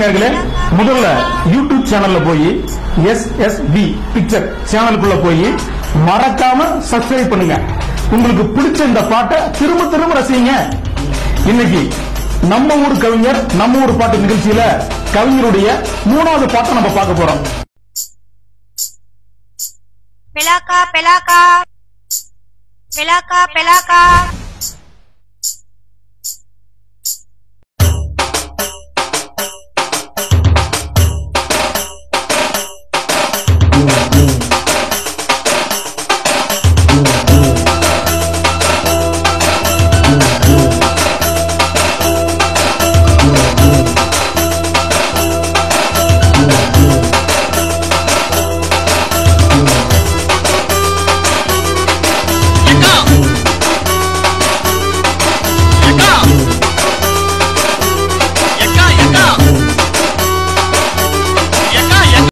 நேயர்களே, முதல்ல யூடியூப் சேனல்ல போய் SSB பிக்சர் சேனலுக்குள்ள போய் மறக்காம சப்ஸ்கிரைப் பண்ணுங்க. உங்களுக்கு பிடிச்ச இந்த பாட்டை திரும்ப திரும்ப ரசிங்க. இன்னைக்கு நம்ம ஊர் கவிஞர் நம்ம ஊர் பாட்டு நிகழ்ச்சியில கவிஞருடைய 3வது பாட்டை நம்ம பார்க்க போறோம். பெலாக்கா பெலாக்கா பெலாக்கா பெலாக்கா